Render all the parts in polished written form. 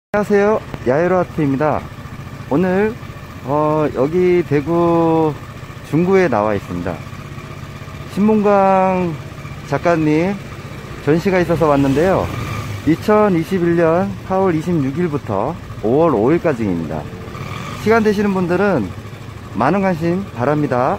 안녕하세요, 야외로아트입니다. 오늘 여기 대구 중구에 나와 있습니다. 신문광 작가님 전시가 있어서 왔는데요, 2021년 4월 26일부터 5월 5일까지입니다 시간 되시는 분들은 많은 관심 바랍니다.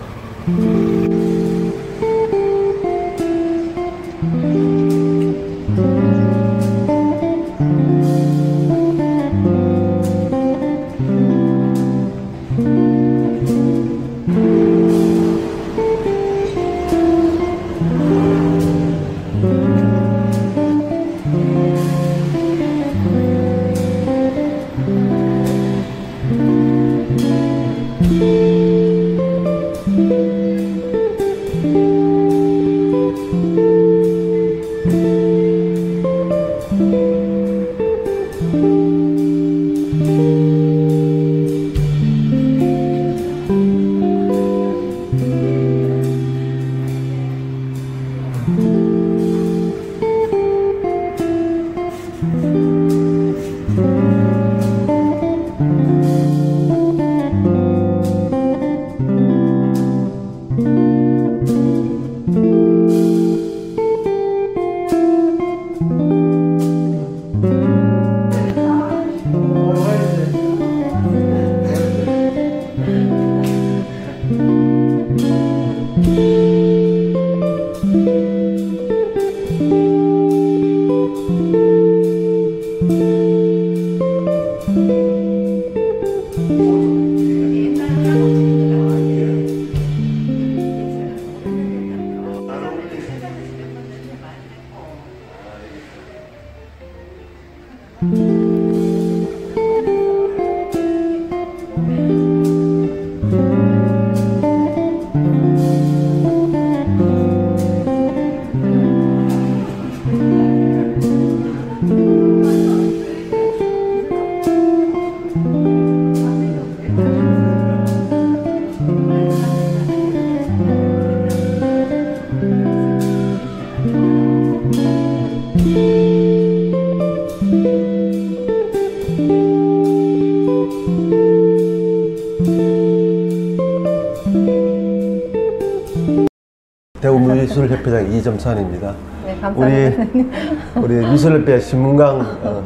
대구미술협회장 이점찬입니다. 네, 감사합니다. 우리 미술협회 신문광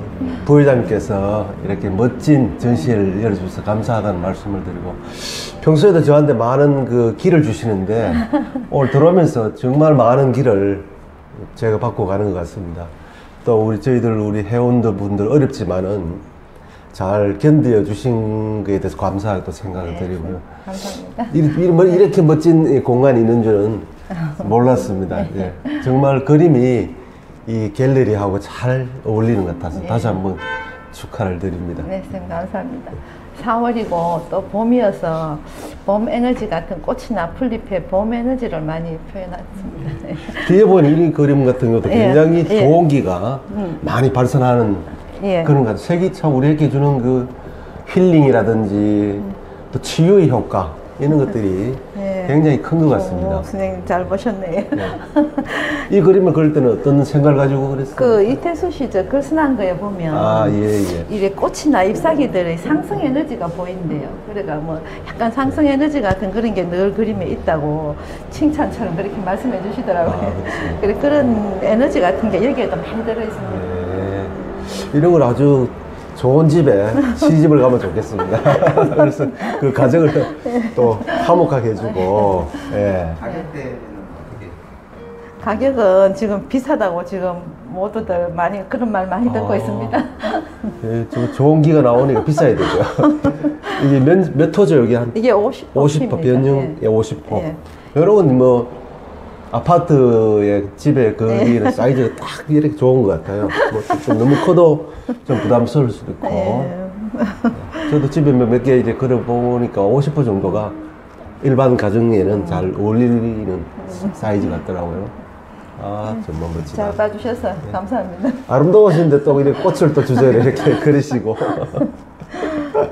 부회장님께서 이렇게 멋진 전시회를 열어주셔서 감사하다는 말씀을 드리고, 평소에도 저한테 많은 그 길을 주시는데 오늘 들어오면서 정말 많은 길을 제가 받고 가는 것 같습니다. 또 우리 회원들 분들 어렵지만은 잘 견뎌 주신 것에 대해서 감사하게 또 생각을 드리고요. 감사합니다. 이렇게 멋진 공간이 있는 줄은 몰랐습니다. 예. 정말 그림이 이 갤러리하고 잘 어울리는 것 같아서 다시 한번 축하를 드립니다. 네, 선생님 감사합니다. 4월이고 또 봄이어서 봄 에너지 같은 꽃이나 풀잎의 봄 에너지를 많이 표현했습니다. 뒤에 보이는 이 그림 같은 것도 굉장히 좋은 기가 많이 발산하는 그런 것 같아요. 색이 참 우리에게 주는 그 힐링이라든지 또 치유의 효과, 이런 것들이 굉장히 큰 것 같습니다. 선생님 잘 보셨네요. 이 그림을 그릴 때는 어떤 생각을 가지고 그랬어요? 그 이태수 씨 글 쓰는 거에 보면 이래 꽃이나 잎사귀들의 상승 에너지가 보인대요. 그러니까 뭐 약간 상승 에너지 같은 그런 게 늘 그림에 있다고 칭찬처럼 그렇게 말씀해 주시더라고요. 그래, 그런 에너지 같은 게 여기에도 많이 들어있습니다. 이런 걸 아주 좋은 집에 시집을 가면 좋겠습니다. 그래서 그 가정을 또 화목하게 해주고. 가격대는 어떻게? 가격은 지금 비싸다고 지금 모두들 많이 그런 말 많이 듣고 있습니다. 좋은 기가 나오니까 비싸야 되죠. 이게 몇 호죠 여기 한? 이게 50호 변형 50호. 여러분 뭐 아파트의 집에 그리는 사이즈가 딱 이렇게 좋은 것 같아요. 뭐 좀 너무 커도 좀 부담스러울 수도 있고. 저도 집에 몇 개 이제 그려보니까 50호 정도가 일반 가정에는 잘 어울리는 사이즈 같더라고요. 아, 정말 멋지다. 잘 봐주셔서 감사합니다. 아름다우신데 또 이렇게 꽃을 또 주제로 이렇게 그리시고.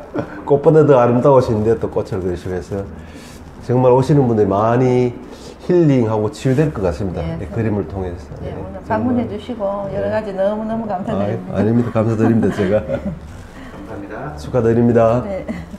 꽃보다 더 아름다우신데 또 꽃을 그리시고 해서 정말 오시는 분들이 많이 힐링하고 치유될 것 같습니다. 예, 예, 그림을 통해서. 예, 예, 오늘 정말. 방문해 주시고 여러 가지 너무너무 감사드립니다. 아닙니다. 감사드립니다. 제가 감사합니다. 축하드립니다. 네.